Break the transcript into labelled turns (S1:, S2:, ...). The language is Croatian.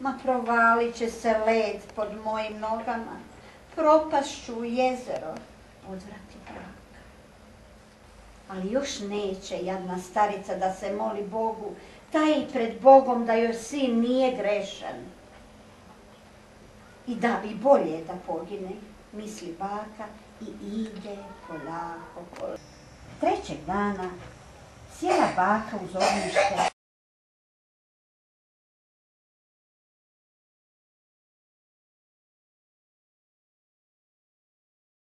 S1: Ma provalit će se led pod mojim nogama, propašću u jezero, odvrati brak. Ali još neće jadna starica da se moli Bogu, taji pred Bogom da joj sin nije grešan. I da bi bolje da pogine, misli baka i ide polako. Trećeg dana sjela baka uz ognjište